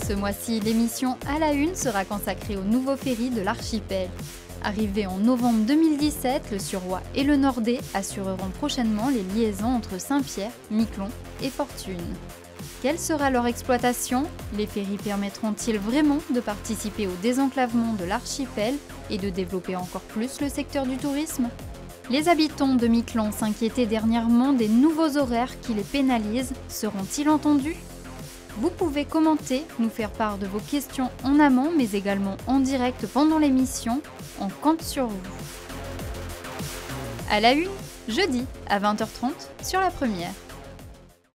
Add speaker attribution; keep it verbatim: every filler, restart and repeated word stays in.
Speaker 1: Ce mois-ci, l'émission À la Une sera consacrée au nouveau ferry de l'archipel. Arrivé en novembre deux mille dix-sept, le Suroît et le Nordé assureront prochainement les liaisons entre Saint-Pierre, Miquelon et Fortune. Quelle sera leur exploitation? Les ferries permettront-ils vraiment de participer au désenclavement de l'archipel et de développer encore plus le secteur du tourisme? Les habitants de Miquelon s'inquiétaient dernièrement des nouveaux horaires qui les pénalisent. Seront-ils entendus? Vous pouvez commenter, nous faire part de vos questions en amont, mais également en direct pendant l'émission. On compte sur vous. À la Une, jeudi à vingt heures trente sur La Première.